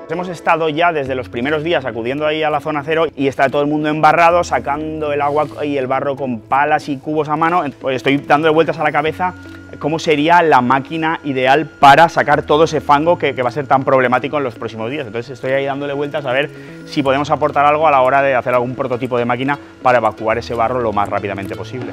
Hemos estado ya desde los primeros días acudiendo ahí a la zona cero y está todo el mundo embarrado, sacando el agua y el barro con palas y cubos a mano. Pues estoy dándole vueltas a la cabeza cómo sería la máquina ideal para sacar todo ese fango que va a ser tan problemático en los próximos días. Entonces estoy ahí dándole vueltas a ver si podemos aportar algo a la hora de hacer algún prototipo de máquina para evacuar ese barro lo más rápidamente posible.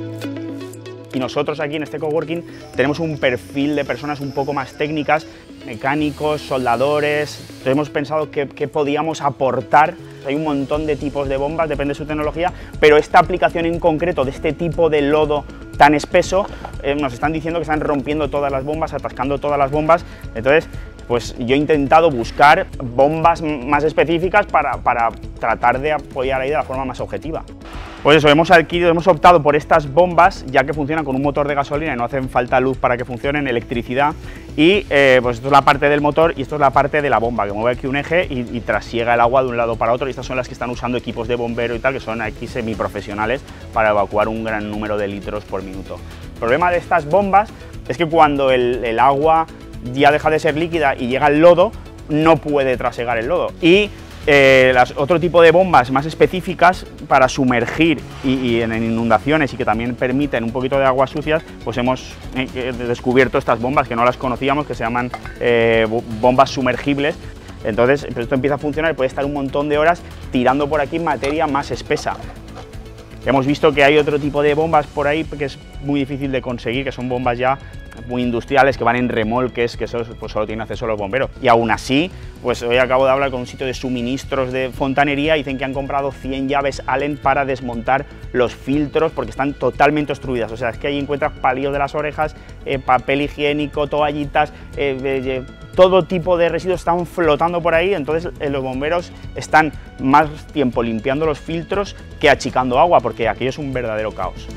Y nosotros aquí en este coworking tenemos un perfil de personas un poco más técnicas, mecánicos, soldadores. Entonces hemos pensado qué podíamos aportar. Hay un montón de tipos de bombas, depende de su tecnología, pero esta aplicación en concreto de este tipo de lodo tan espeso, nos están diciendo que están rompiendo todas las bombas, atascando todas las bombas. Entonces, pues yo he intentado buscar bombas más específicas para tratar de apoyar ahí de la forma más objetiva. Pues eso, hemos optado por estas bombas, ya que funcionan con un motor de gasolina y no hacen falta luz para que funcionen, electricidad, y pues esto es la parte del motor y esto es la parte de la bomba, que mueve aquí un eje y trasiega el agua de un lado para otro, y estas son las que están usando equipos de bombero y tal, que son aquí semiprofesionales para evacuar un gran número de litros por minuto. El problema de estas bombas es que cuando el agua ya deja de ser líquida y llega al lodo, no puede trasegar el lodo. Y otro tipo de bombas más específicas para sumergir y en inundaciones y que también permiten un poquito de aguas sucias, pues hemos descubierto estas bombas que no las conocíamos, que se llaman bombas sumergibles. Entonces esto empieza a funcionar y puede estar un montón de horas tirando por aquí materia más espesa. Hemos visto que hay otro tipo de bombas por ahí que es muy difícil de conseguir, que son bombas ya muy industriales, que van en remolques, que eso pues solo tienen acceso los bomberos. Y aún así, pues hoy acabo de hablar con un sitio de suministros de fontanería y dicen que han comprado 100 llaves Allen para desmontar los filtros porque están totalmente obstruidas. O sea, es que ahí encuentras palillos de las orejas, papel higiénico, toallitas, todo tipo de residuos están flotando por ahí. Entonces los bomberos están más tiempo limpiando los filtros que achicando agua, porque aquello es un verdadero caos.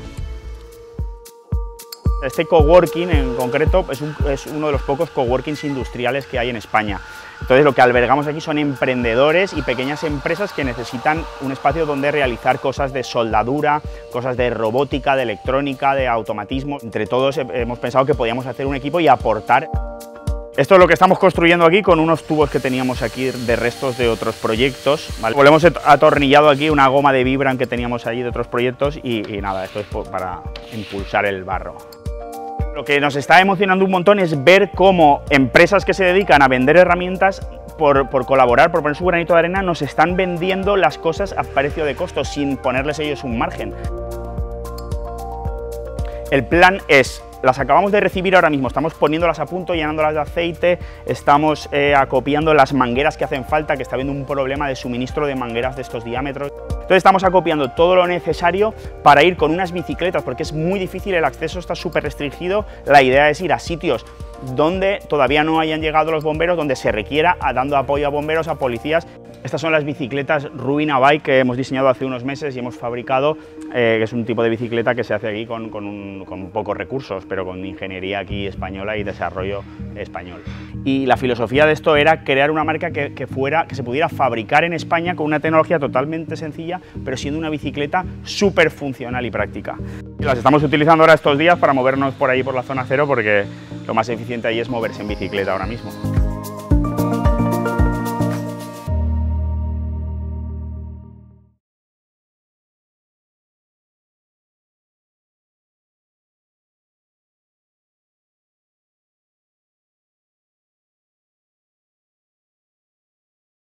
Este coworking en concreto es uno de los pocos coworkings industriales que hay en España. Entonces lo que albergamos aquí son emprendedores y pequeñas empresas que necesitan un espacio donde realizar cosas de soldadura, cosas de robótica, de electrónica, de automatismo. Entre todos hemos pensado que podíamos hacer un equipo y aportar. Esto es lo que estamos construyendo aquí con unos tubos que teníamos aquí de restos de otros proyectos, ¿vale? Pues le hemos atornillado aquí una goma de Vibram que teníamos allí de otros proyectos y nada, esto es para impulsar el barro. Lo que nos está emocionando un montón es ver cómo empresas que se dedican a vender herramientas, por colaborar, por poner su granito de arena, nos están vendiendo las cosas a precio de costo, sin ponerles ellos un margen. El plan es, las acabamos de recibir ahora mismo, estamos poniéndolas a punto, llenándolas de aceite, estamos acopiando las mangueras que hacen falta, que está habiendo un problema de suministro de mangueras de estos diámetros. Entonces estamos acopiando todo lo necesario para ir con unas bicicletas, porque es muy difícil, el acceso está súper restringido. La idea es ir a sitios donde todavía no hayan llegado los bomberos, donde se requiera, dando apoyo a bomberos, a policías. Estas son las bicicletas Ruina Bike que hemos diseñado hace unos meses y hemos fabricado, que es un tipo de bicicleta que se hace aquí con pocos recursos, pero con ingeniería aquí española y desarrollo español. Y la filosofía de esto era crear una marca que se pudiera fabricar en España con una tecnología totalmente sencilla, pero siendo una bicicleta súper funcional y práctica. Y las estamos utilizando ahora estos días para movernos por ahí por la zona cero, porque lo más eficiente ahí es moverse en bicicleta ahora mismo.